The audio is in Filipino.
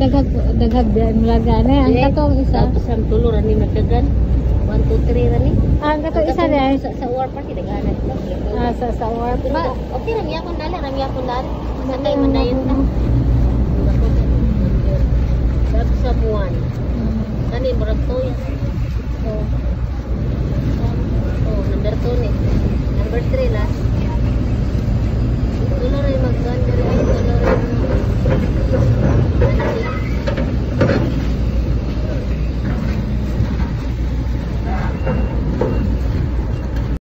daghag biya mulaga na. Ang katong isa. Tapos ang tulo rani nagdagan. 1, 2, 3 rani. Ang katong isa di ay Sa war party daghanan ito. sa war pa. Okay, rami ako nala. Sanay man na yun na. Tapos sa buwan. Kani murag to yan. Oh, number 2 ni. Number 3 last.